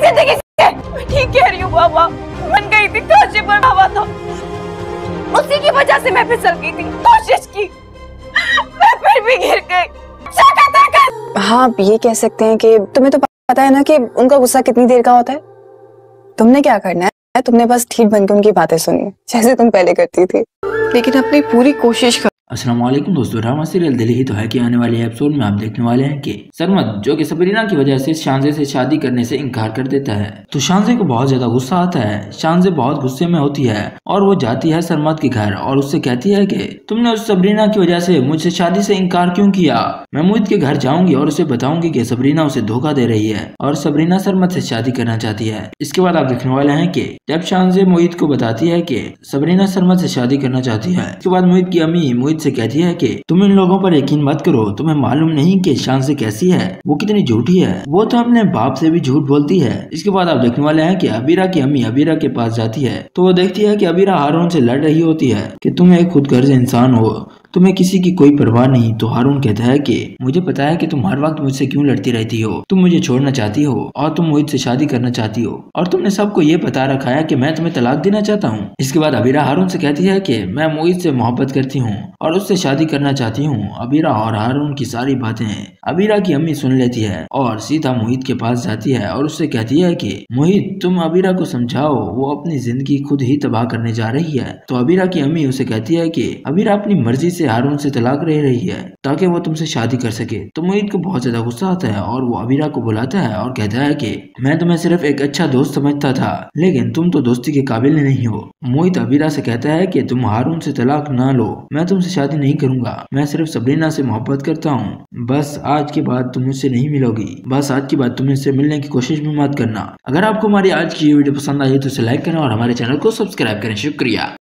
जिंदगी से। मैं ठीक कह रही हूँ बाबा, बन गई थी काशी पर बाबा, तो उसी की वजह से मैं फिसल गई थी। कोशिश की, मैं फिर भी गिर गई। हाँ, आप ये कह सकते हैं कि तुम्हें तो पता है ना कि उनका गुस्सा कितनी देर का होता है। तुमने क्या करना है, तुमने बस ठीक बनकर उनकी बातें सुननी, जैसे तुम पहले करती थी, लेकिन अपनी पूरी कोशिश कर। अस्सलाम वालेकुम दोस्तों, ड्रामा सीरियल दिल ही तो है कि आने वाले एपिसोड में आप देखने वाले हैं कि सरमद जो कि सबरीना की वजह से शानजे से शादी करने से इनकार कर देता है, तो शानजे को बहुत ज्यादा गुस्सा आता है। शानजे बहुत गुस्से में होती है और वो जाती है सरमद के घर और उससे कहती है कि तुमने उस सबरीना की वजह से मुझसे शादी से इनकार क्यों किया। मैं मोहित के घर जाऊंगी और उसे बताऊंगी कि सबरीना उसे धोखा दे रही है और सबरीना सरमद से शादी करना चाहती है। इसके बाद आप देखने वाले हैं कि जब शानजे मोहित को बताती है कि सबरीना सरमद से शादी करना चाहती है, इसके बाद मोहित की अम्मी मोहित से कहती है कि तुम इन लोगों पर यकीन मत करो, तुम्हें मालूम नहीं कि शानजे कैसी है, वो कितनी झूठी है, वो तो अपने बाप से भी झूठ बोलती है। इसके बाद आप देखने वाले हैं कि अबीरा की अम्मी अबीरा के पास जाती है तो वो देखती है कि अबीरा हारून से लड़ रही होती है कि तुम एक खुदगर्ज इंसान हो, तुम्हें किसी की कोई परवाह नहीं। तो हारून कहता है कि मुझे पता है कि तुम हर वक्त मुझसे क्यों लड़ती रहती हो, तुम मुझे छोड़ना चाहती हो और तुम मोहित से शादी करना चाहती हो और तुमने सबको ये बता रखा है कि मैं तुम्हें तलाक देना चाहता हूँ। इसके बाद अबीरा हारून से कहती है कि मैं मोहित से मोहब्बत करती हूँ और उससे शादी करना चाहती हूँ। अबीरा और हारून की सारी बातें अबीरा की अम्मी सुन लेती है और सीधा मोहित के पास जाती है और उससे कहती है कि मोहित तुम अबीरा को समझाओ, वो अपनी जिंदगी खुद ही तबाह करने जा रही है। तो अबीरा की अम्मी उसे कहती है कि अबीरा अपनी मर्जी से हारून से तलाक ले रही है ताकि वो तुमसे शादी कर सके। तो मोहित को बहुत ज्यादा गुस्सा आता है और वो अबीरा को बुलाता है और कहता है कि मैं तुम्हें सिर्फ एक अच्छा दोस्त समझता था, लेकिन तुम तो दोस्ती के काबिल नहीं हो। मोहित अबीरा से कहता है कि तुम हारून से तलाक ना लो, मैं तुमसे शादी नहीं करूंगा, मैं सिर्फ सबरीना से मोहब्बत करता हूँ। बस आज के बाद तुम मुझसे नहीं मिलोगी, बस आज के बाद तुम मुझसे मिलने की कोशिश भी मत करना। अगर आपको हमारी आज की वीडियो पसंद आई तो इसे लाइक करें और हमारे चैनल को सब्सक्राइब करें। शुक्रिया।